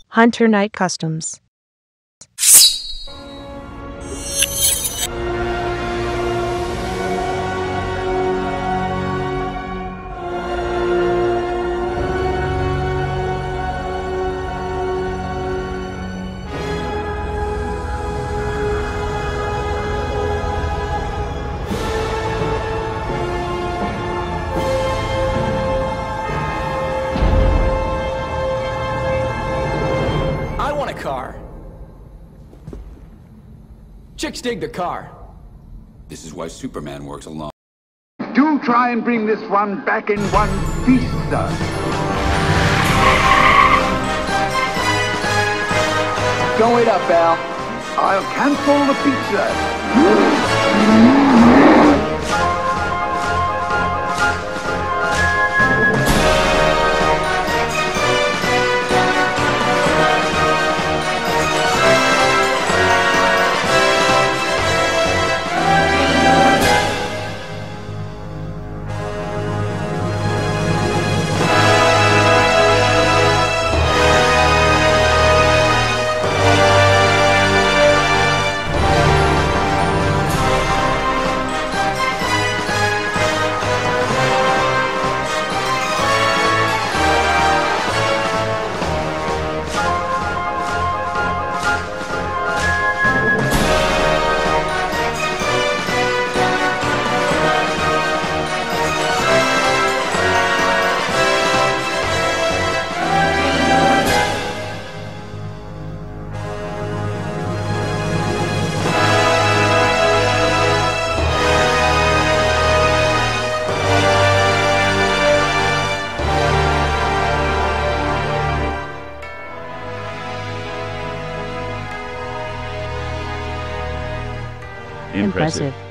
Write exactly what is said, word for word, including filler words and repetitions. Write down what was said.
Hunter Knight Customs. Car. Chicks dig the car. This is why Superman works alone. Do try and bring this one back in one piece, sir. Don't wait up, Al. I'll cancel the pizza. Impressive.